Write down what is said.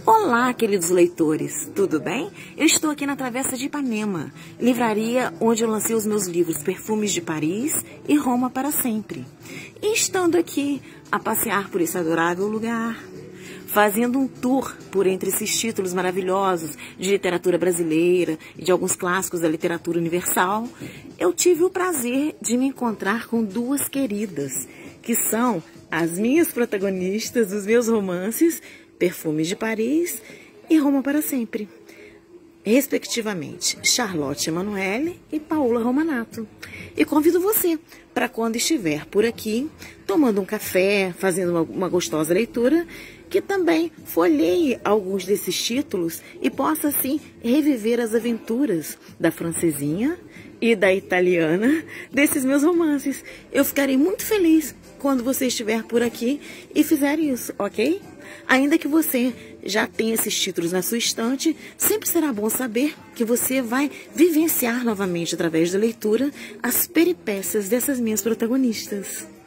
Olá, queridos leitores, tudo bem? Eu estou aqui na Travessa de Ipanema, livraria onde eu lancei os meus livros Perfumes de Paris e Roma para Sempre. E estando aqui a passear por esse adorável lugar, fazendo um tour por entre esses títulos maravilhosos de literatura brasileira e de alguns clássicos da literatura universal, eu tive o prazer de me encontrar com duas queridas, que são as minhas protagonistas dos meus romances Perfumes de Paris e Roma para Sempre, respectivamente Charlotte Emanuele e Paola Romanato. E convido você para quando estiver por aqui, tomando um café, fazendo uma gostosa leitura, que também folheie alguns desses títulos e possa, assim, reviver as aventuras da francesinha e da italiana desses meus romances. Eu ficarei muito feliz quando você estiver por aqui e fizer isso, ok? Ainda que você já tenha esses títulos na sua estante, sempre será bom saber que você vai vivenciar novamente, através da leitura, as peripécias dessas minhas protagonistas.